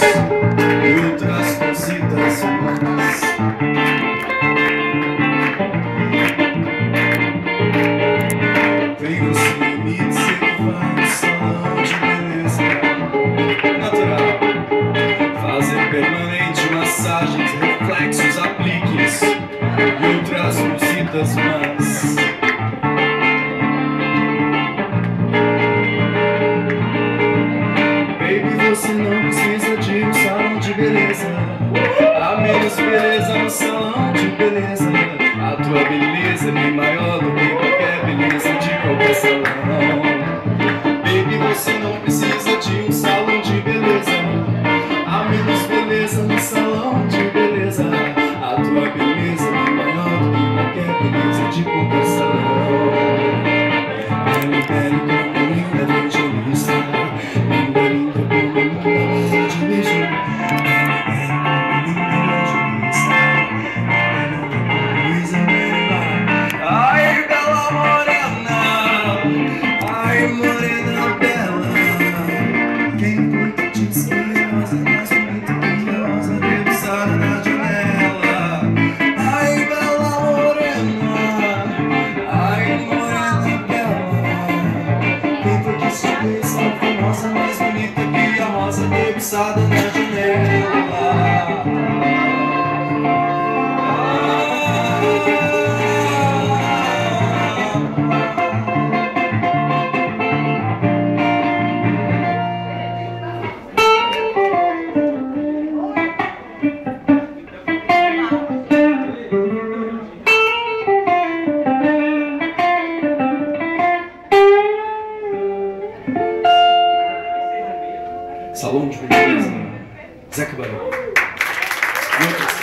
e outras cositas mais. Vem você me dizer que vai no salão de beleza natural, fazer permanente massagens, reflexos, apliques e outras cositas mais. Baby, você não precisa de um salão de beleza. Há menos beleza no salão de beleza. A tua beleza é bem maior do que qualquer beleza de qualquer salão. Baby, você não precisa de um salão de beleza. Há menos beleza no salão de beleza. A tua beleza é bem maior do que qualquer beleza de qualquer salão. Belo, belo, como linda evangelista, linda, linda, como linda de beijo. Ai, bela morena, ai, morena bela. Quem foi que disse que a rosa é mais bonita que a rosa debruçada na janela? Ai, bela morena, ai, morena bela. Quem foi que disse que a rosa é mais bonita que a rosa debruçada na janela? Salão de beleza, Zé Cabaré.